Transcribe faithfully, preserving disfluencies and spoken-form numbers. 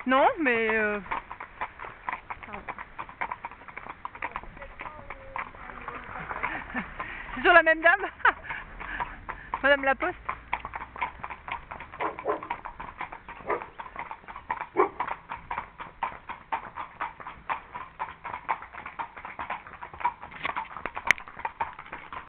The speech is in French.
Non, mais... Euh... C'est sur la même dame. Madame la Poste.